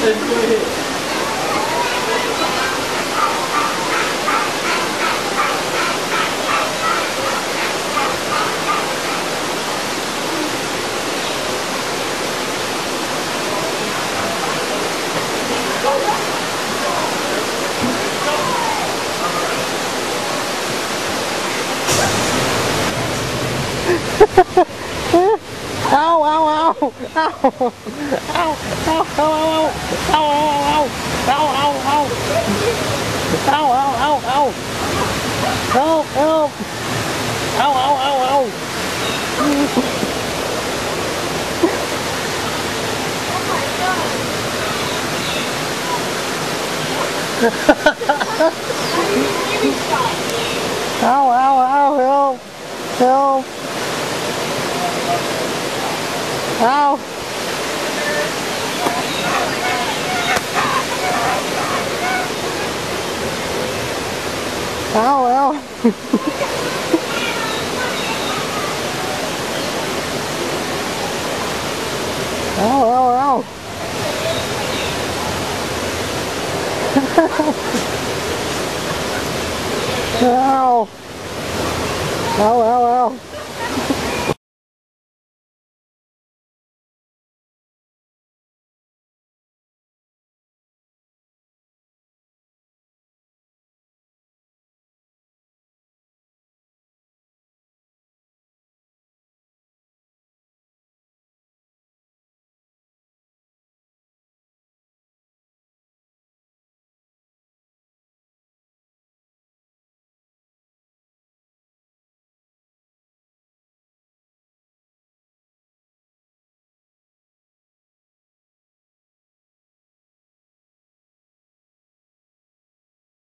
Ow, ow, ow, ow, ow, ow, ow, ow, ow, ow, ow, ow, ow, ow, ow, ow, ow, help, help, ow, ow, ow, ow. Ow, ow, ow, help, help. Ow! Ow, ow! Ow, ow, ow! Ow! Ow, ow, ow!